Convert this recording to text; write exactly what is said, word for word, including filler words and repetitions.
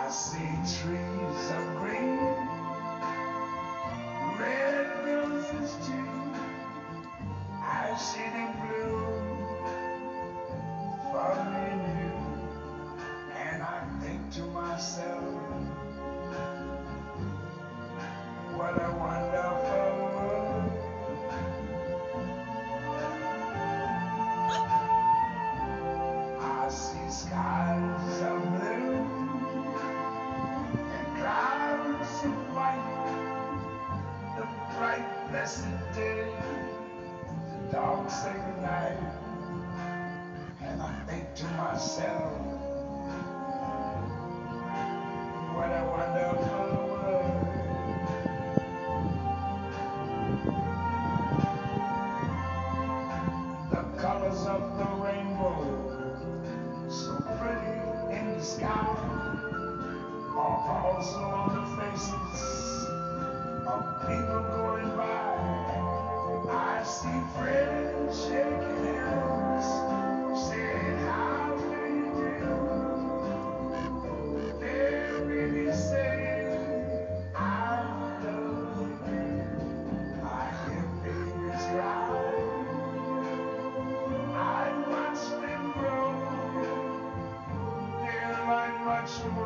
see trees of green, red roses too. I see them bloom for me and you. And I think to myself, what a wonderful world. I see skies of blue and clouds of white, the bright blessed day, the dark sacred night. And I think to myself, what a wonderful world. The colors of the rainbow, so pretty in the sky, are also on the faces of people going by. I see friends shaking hands, saying, how do you do? They're really saying, I love you. I hear babies cry. I watch them grow. They'll learn much more.